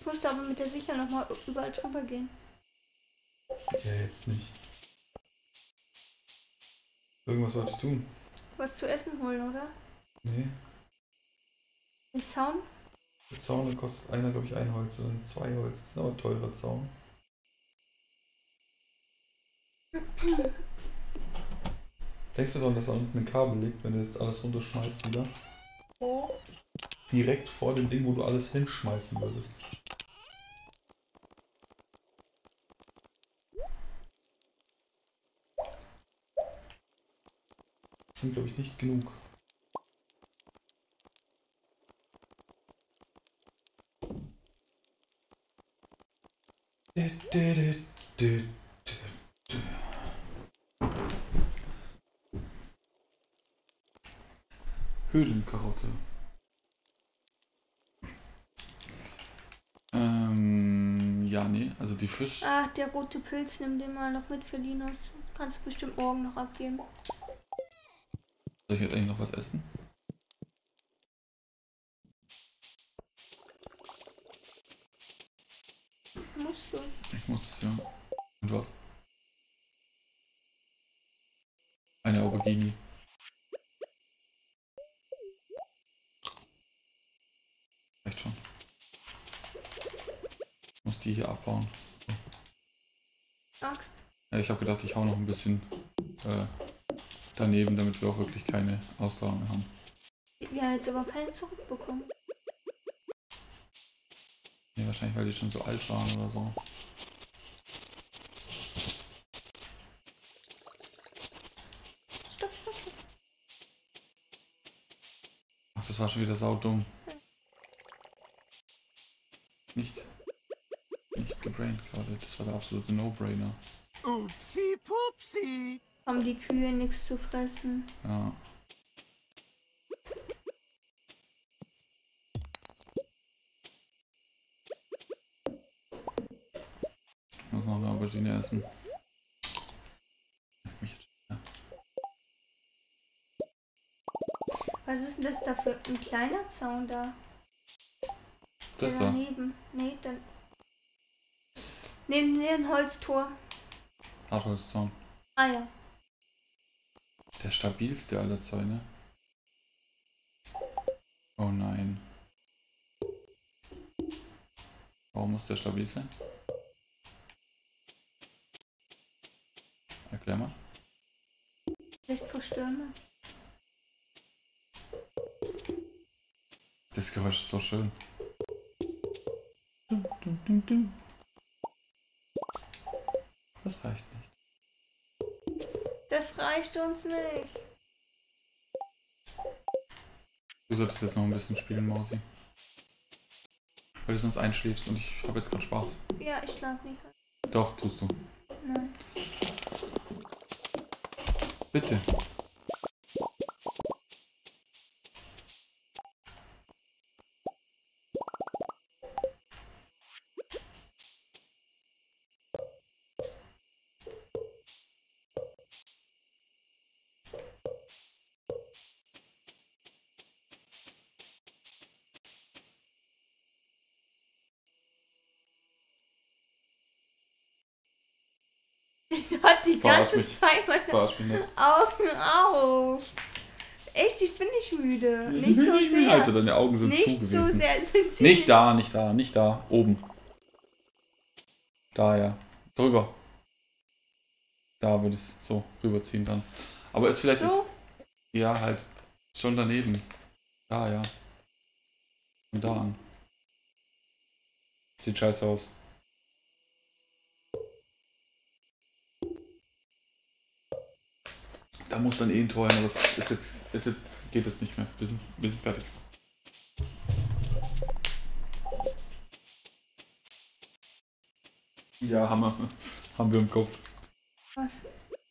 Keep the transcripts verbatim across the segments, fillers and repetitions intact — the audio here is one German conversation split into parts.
Ich musste aber mit der Sicher nochmal überall drüber gehen. Ja, jetzt nicht. Irgendwas wollte ich tun. Was zu essen holen, oder? Nee. Den Zaun? Der Zaun kostet einer, glaube ich, ein Holz oder zwei Holz. Das ist aber ein teurer Zaun. Denkst du doch, dass da unten ein Kabel liegt, wenn du jetzt alles runterschmeißt wieder? Oh. Direkt vor dem Ding, wo du alles hinschmeißen würdest. Das sind, glaube ich, nicht genug. Höhlenkarotte. Ähm, ja, nee, also die Fisch... Ach, der rote Pilz, nimm den mal noch mit für Linus. Kannst du bestimmt morgen noch abgeben. Soll ich jetzt eigentlich noch was essen? Musst du. Ich muss es ja. Und was? Eine Aubergine. Reicht schon. Ich muss die hier abbauen. Axt. Ja, ich habe gedacht, ich hau noch ein bisschen äh, daneben, damit wir auch wirklich keine Ausdauer mehr haben. Ja, jetzt aber keinen zurückbekommen. Nee, wahrscheinlich, weil die schon so alt waren oder so. Stopp, stopp, stopp. Ach, das war schon wieder saudumm. Nicht, nicht gebraint gerade. Das war der absolute No-Brainer. Upsi pupsi. Haben die Kühe nichts zu fressen. Ja. Ich muss noch eine Aubergine essen. Ja. Was ist denn das da für ein kleiner Zaun da? Das Der da? daneben. Nee, dann. Neben dem Holztor. Hartholzzaun. Ah ja. Der stabilste aller Zäune. Oh nein. Warum muss der stabil sein? Erklär mal. Vielleicht vor Stürme. Das Geräusch ist so schön. Das reicht nicht. Das reicht uns nicht. Du solltest jetzt noch ein bisschen spielen, Mausi. Weil du sonst einschläfst und ich habe jetzt gerade Spaß. Ja, ich schlaf nicht. Doch, tust du. Nein. Bitte. Ich hab die Verarsch ganze mich. Zeit meine Verarsch mich nicht. Augen auf. Echt, ich bin nicht müde. Nicht so sehr. Alter, deine Augen sind Nicht zu gewesen. so sehr sind sie. Nicht da, nicht da, nicht da. Oben. Da, ja. Drüber. Da würde ich es so rüberziehen dann. Aber ist vielleicht So? jetzt... Ja, halt. Schon daneben. Da, ja. Und da an. Sieht scheiße aus. Da muss dann eh ein Tor hin, aber es ist jetzt, ist jetzt, geht jetzt nicht mehr. Wir sind, wir sind fertig. Ja, haben wir, haben wir im Kopf. Was?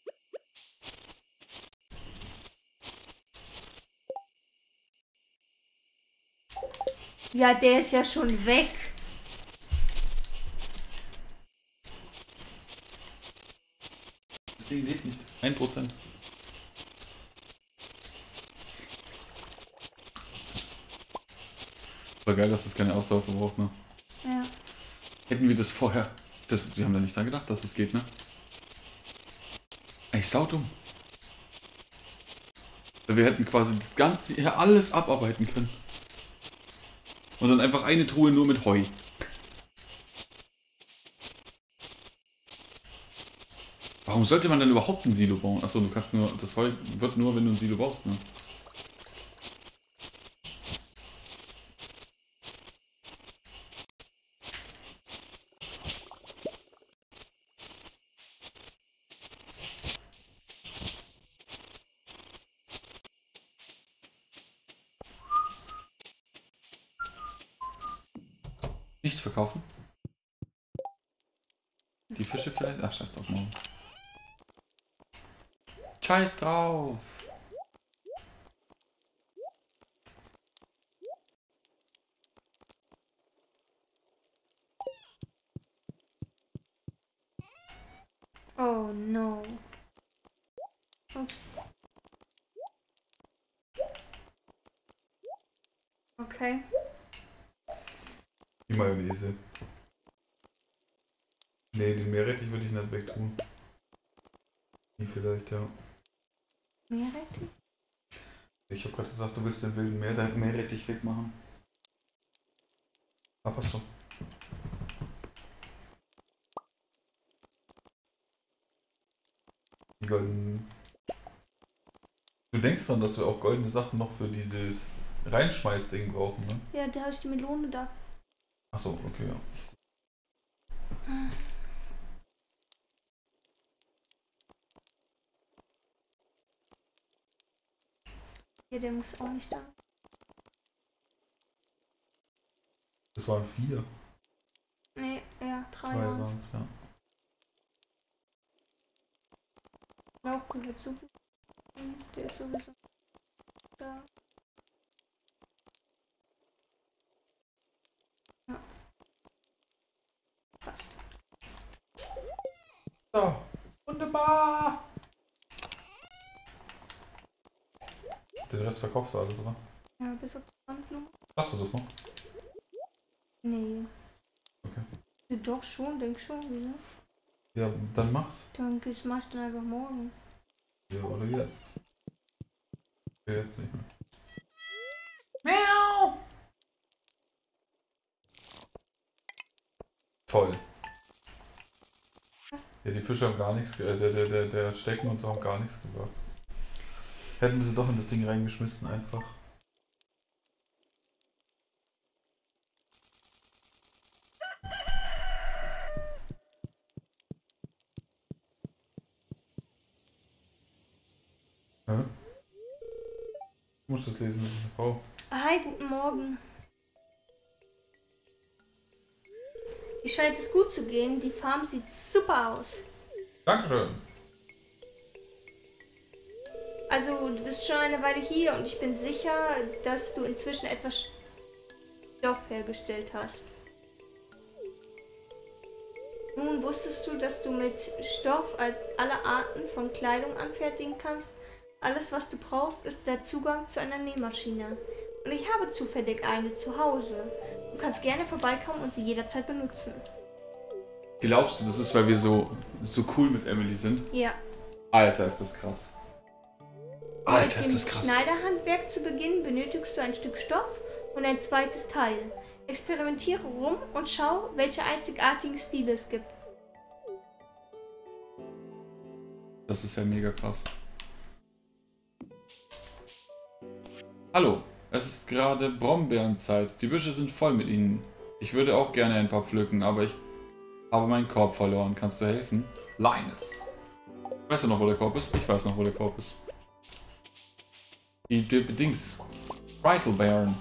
Ja, der ist ja schon weg. Das Ding lebt nicht. Ein Prozent. War geil, dass das keine Ausdauer verbraucht, ne? Ja. Hätten wir das vorher... Das, wir haben da nicht dran gedacht, dass das geht, ne? Ey, saudumm. Wir hätten quasi das Ganze hier alles abarbeiten können. Und dann einfach eine Truhe nur mit Heu. Warum sollte man denn überhaupt ein Silo bauen? Achso, du kannst nur... Das Heu wird nur, wenn du ein Silo baust, ne? Nichts verkaufen? Die Fische vielleicht? Ach, scheiß drauf, morgen. Scheiß drauf! Oh no. Ups. Okay. Die Mayonnaise. Nee, den Meerrettich würde ich nicht wegtun. Die vielleicht, ja. Meerrettich? Ich habe gerade gedacht, du willst den wilden Meer, Meerrettich wegmachen. Ah, passt schon. Die goldenen... Du denkst dran, dass wir auch goldene Sachen noch für dieses Reinschmeißding brauchen, ne? Ja, da habe ich die Melone da. Achso, okay, ja. Ja, der muss auch nicht da. Das waren vier. Nee, ja, drei Drei waren waren's, ja. Lauch gehört sowieso. Der ist sowieso da. Ja. Passt. So, wunderbar! Den Rest verkaufst du alles, oder? Ja, bis auf die Sandblume. Hast du das noch? Nee. Okay. Ja, doch schon, denk schon wieder. Ja, dann mach's. Dann das mach ich dann einfach morgen. Ja, oder jetzt. Ja, jetzt nicht mehr. Miau! Toll. Ja, die Fische haben gar nichts, äh, der, der, der, der Stecken und so haben gar nichts gebracht. Hätten sie doch in das Ding reingeschmissen einfach. Hä? Du musst das lesen, das ist eine Frau. Hi, guten Morgen. Die scheint es gut zu gehen. Die Farm sieht super aus. Dankeschön. Also, du bist schon eine Weile hier und ich bin sicher, dass du inzwischen etwas Stoff hergestellt hast. Nun wusstest du, dass du mit Stoff alle Arten von Kleidung anfertigen kannst. Alles, was du brauchst, ist der Zugang zu einer Nähmaschine. Und ich habe zufällig eine zu Hause. Du kannst gerne vorbeikommen und sie jederzeit benutzen. Glaubst du, das ist, weil wir so, so cool mit Emily sind? Ja. Alter, ist das krass. Alter, Mit ist dem das krass. Schneiderhandwerk zu Beginn benötigst du ein Stück Stoff und ein zweites Teil. Experimentiere rum und schau, welche einzigartigen Stile es gibt. Das ist ja mega krass. Hallo, es ist gerade Brombeerenzeit. Die Büsche sind voll mit ihnen. Ich würde auch gerne ein paar pflücken, aber ich habe meinen Korb verloren. Kannst du helfen? Linus. Weißt du noch, wo der Korb ist? Ich weiß noch, wo der Korb ist. Die, die Dings. Preiselbeeren.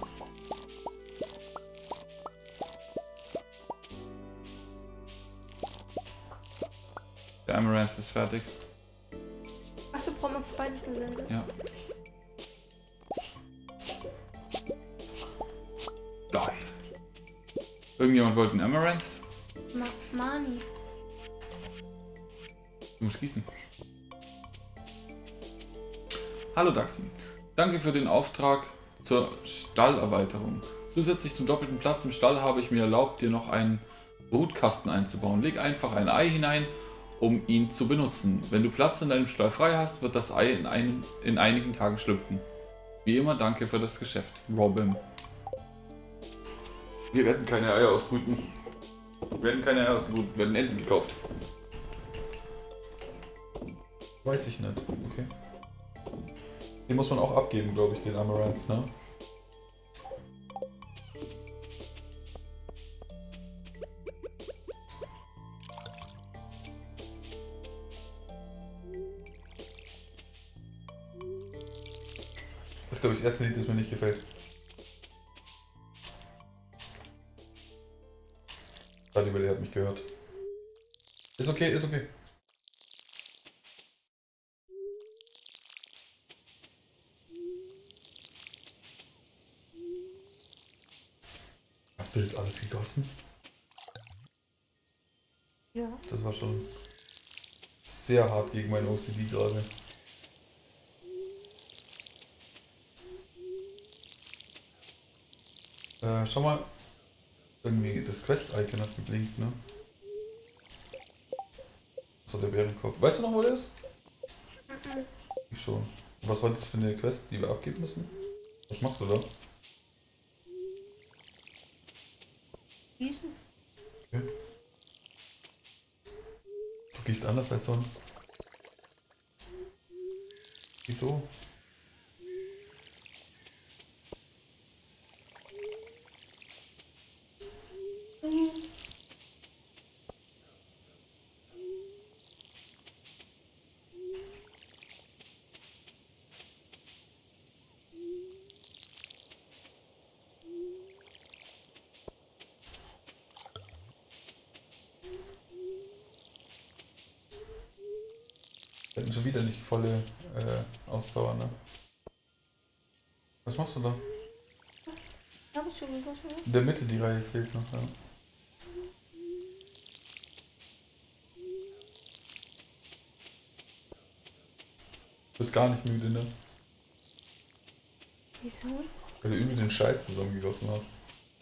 Der Amaranth ist fertig. Achso, braucht man für beides eine Sense? Ja. Geil. Irgendjemand wollte einen Amaranth? Ma Mani. Du musst gießen. Hallo Daxi. Danke für den Auftrag zur Stallerweiterung. Zusätzlich zum doppelten Platz im Stall habe ich mir erlaubt, dir noch einen Brutkasten einzubauen. Leg einfach ein Ei hinein, um ihn zu benutzen. Wenn du Platz in deinem Stall frei hast, wird das Ei in, einem, in einigen Tagen schlüpfen. Wie immer, danke für das Geschäft, Robin. Wir werden keine Eier ausbrüten. Wir werden keine Eier ausbrüten, wir werden Enten gekauft. Weiß ich nicht, okay. Den muss man auch abgeben, glaube ich, den Amaranth, ne? Das ist, glaube ich, das erste Lied, das mir nicht gefällt. Radio Valley hat mich gehört. Ist okay, ist okay. Hast du jetzt alles gegossen? Ja. Das war schon sehr hart gegen mein O C D gerade. Äh, schau mal. Irgendwie das Quest-Icon hat geblinkt, ne? So, der Bärenkopf. Weißt du noch, wo der ist? Mhm. Ich schon. Was war das für eine Quest, die wir abgeben müssen? Was machst du da? Gießen? Okay. Du gehst anders als sonst. Wieso? Wir hatten schon wieder nicht volle äh, Ausdauer, ne? Was machst du da? Hab ich schon gegossen, ne? In der Mitte die Reihe fehlt noch, ja. Du bist gar nicht müde, ne? Wieso? Weil du übel den Scheiß zusammengegossen hast.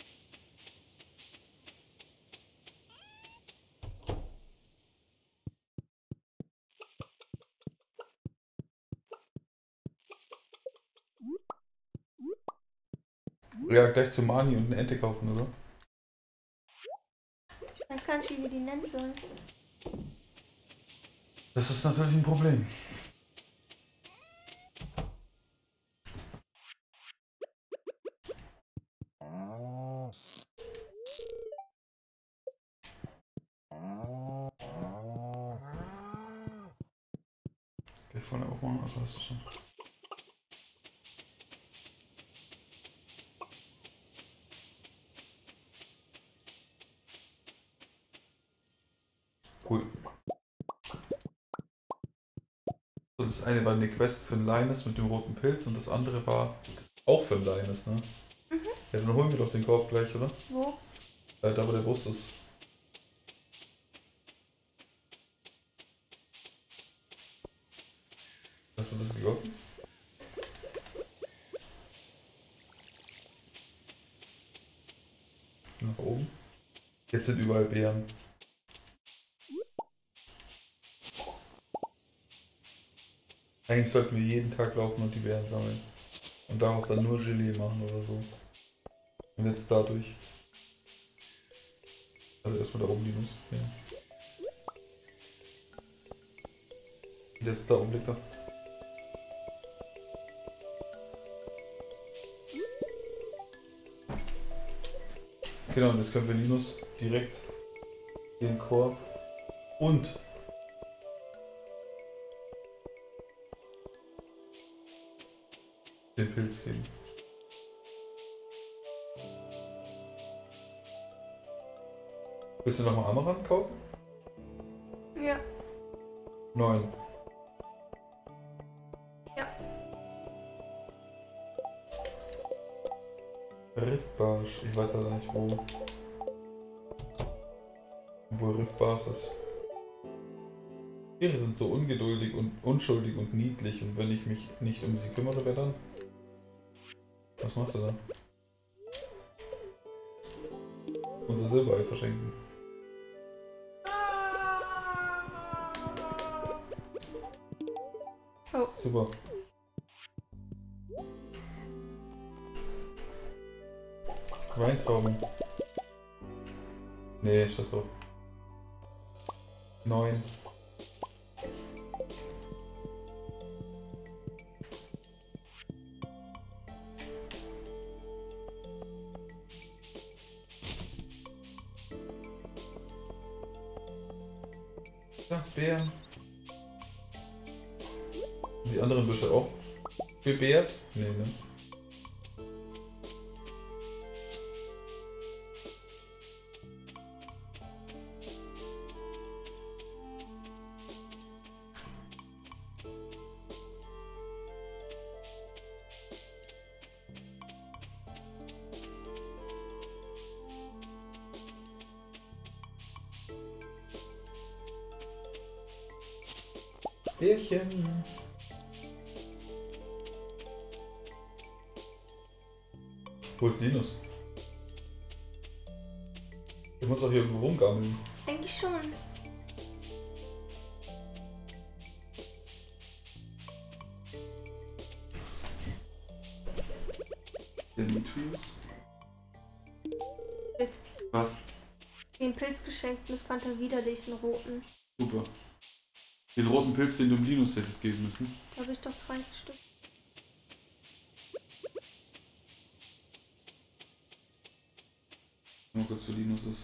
Ja, gleich zu Mani und eine Ente kaufen, oder? Ich weiß gar nicht, wie wir die nennen sollen. Das ist natürlich ein Problem. Gleich vorne aufmachen, also hast du schon. Cool. So, das eine war eine Quest für den Linus mit dem roten Pilz und das andere war auch für den Linus, ne? Mhm. Ja, dann holen wir doch den Korb gleich, oder? Wo? Äh, da wo der Bus ist. Hast du das gegossen? Nach oben. Jetzt sind überall Beeren. Eigentlich sollten wir jeden Tag laufen und die Beeren sammeln. Und daraus dann nur Gelee machen oder so. Und jetzt dadurch. Also erstmal da oben die Nuss. Ja. Jetzt da oben liegt er. Genau, und jetzt können wir Linus direkt den Korb und den Pilz geben. Willst du nochmal Amaranth kaufen? Ja. Neun. Ja. Riffbarsch, ich weiß leider nicht wo. Wo Riffbarsch ist. Tiere sind so ungeduldig und unschuldig und niedlich und wenn ich mich nicht um sie kümmere, wer dann? Was machst du da? Unser Silberei verschenken. Super. Weintrauben. Nee, scheiß drauf. Neun. Ja, Beeren. Die anderen Büsche auch bebeert? Nee, ne? Bärchen. Wo ist Linus? Der muss doch hier irgendwo rumgammeln. Eigentlich schon. Demetrius? Shit. Was? Den Pilz geschenkt und es fand er widerlich, einen roten. Super. Den roten Pilz, den du dem Linus hättest geben müssen. Da habe ich doch drei Stück. Nur kurz für Linus ist.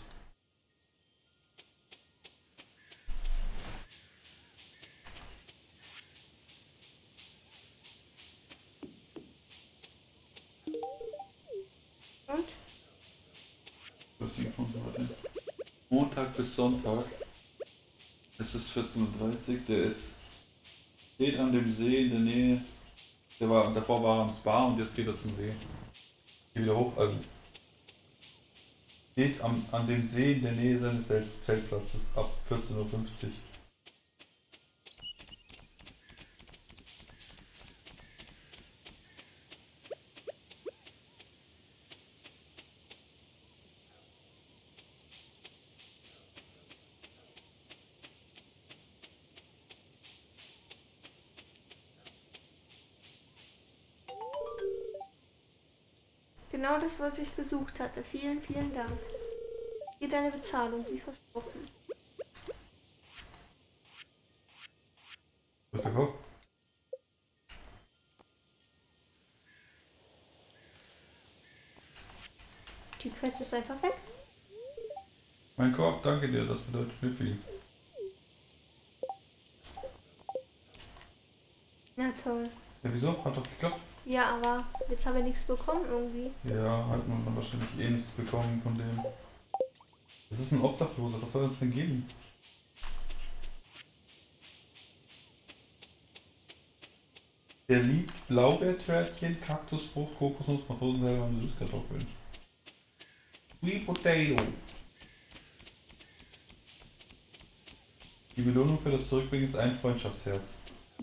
Und? Was liegt von heute? Montag bis Sonntag. Es ist vierzehn Uhr dreißig, der ist steht an dem See in der Nähe. Der war, davor war er am Spa und jetzt geht er zum See. Geh wieder hoch, also. Steht am, an dem See in der Nähe seines Zelt Zeltplatzes ab vierzehn Uhr fünfzig. Genau das, was ich gesucht hatte. Vielen, vielen Dank. Hier deine Bezahlung, wie versprochen. Was ist der Kopf? Die Quest ist einfach weg. Mein Korb, danke dir, das bedeutet mir viel. Na toll. Ja, wieso? Hat doch geklappt. Ja, aber jetzt habe ich nichts bekommen irgendwie. Ja, hat man dann wahrscheinlich eh nichts bekommen von dem. Das ist ein Obdachloser, was soll er uns denn geben? Der liebt Blaubeertörtchen, Kaktusfrucht, Kokosnuss, Matrosenselber und Süßkartoffeln. Sweet Potato. Die Belohnung für das Zurückbringen ist ein Freundschaftsherz.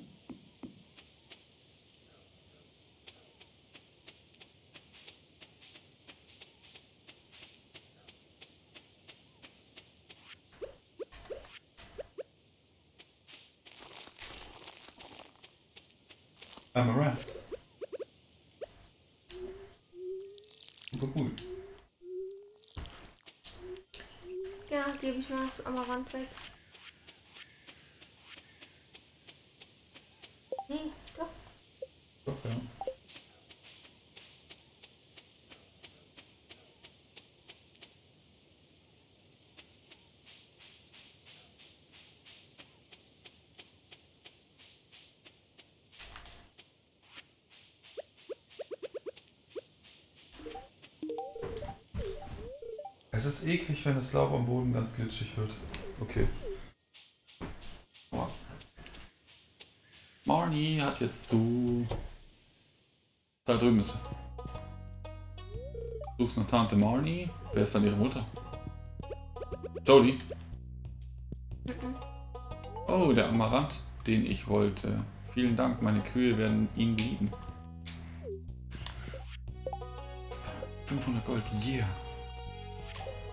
Amaranth. Super cool. Ja, gebe ich mal das Amaranth weg. Nee, doch. Doch, ja. Es ist eklig, wenn das Laub am Boden ganz glitschig wird. Okay. Boah. Marnie hat jetzt zu. Da drüben ist sie. Suchst nach Tante Marnie. Wer ist dann ihre Mutter? Jodie. Oh, der Amaranth, den ich wollte. Vielen Dank, meine Kühe werden ihn lieben. fünfhundert Gold, yeah.